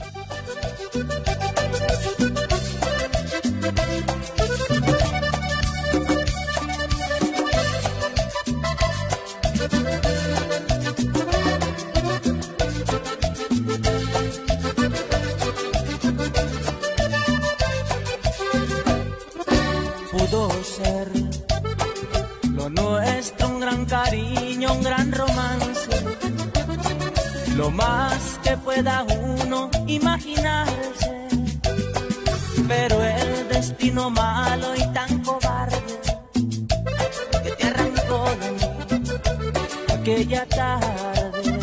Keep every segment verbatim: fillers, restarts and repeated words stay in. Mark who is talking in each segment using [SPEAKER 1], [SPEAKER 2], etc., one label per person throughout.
[SPEAKER 1] Pudo ser lo nuestro un gran cariño, un gran romance, lo más que pueda uno imaginarse, pero el destino malo y tan cobarde que te arrancó de mí aquella tarde.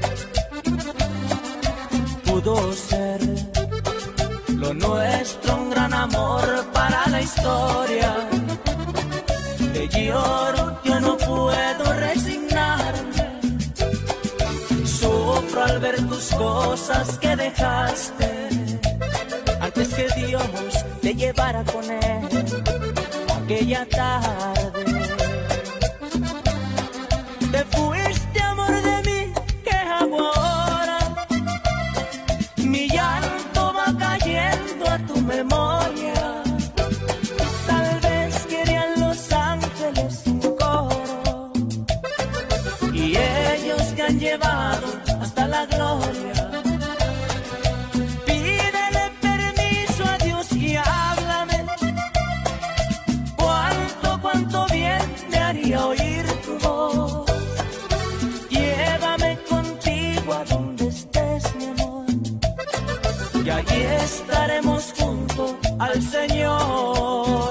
[SPEAKER 1] Pudo ser lo nuestro un gran amor para la historia. Te lloro, yo no puedo resignarme. Sufro al ver tus cosas que dejaste antes que Dios te llevara con él aquella tarde. Te fuiste, amor de mí, ¿qué hago ahora? Mi llanto va cayendo a tu memoria. Tal vez querían los ángeles un coro y ellos te han llevado hasta la gloria. Pídele permiso a Dios y háblame. Cuánto, cuánto bien me haría oír tu voz. Llévame contigo a donde estés, mi amor, y allí estaremos junto al Señor.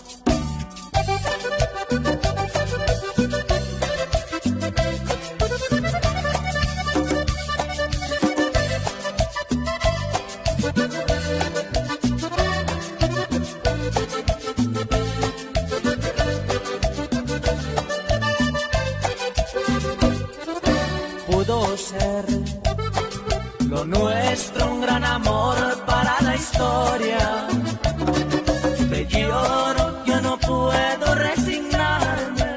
[SPEAKER 1] Pudo ser lo nuestro un gran amor para la historia. Te lloro, yo no puedo resignarme.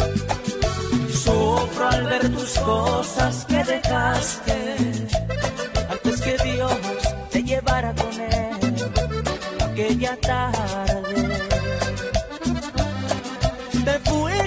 [SPEAKER 1] Sufro al ver tus cosas que dejaste antes que Dios te llevara con él aquella tarde. Te fui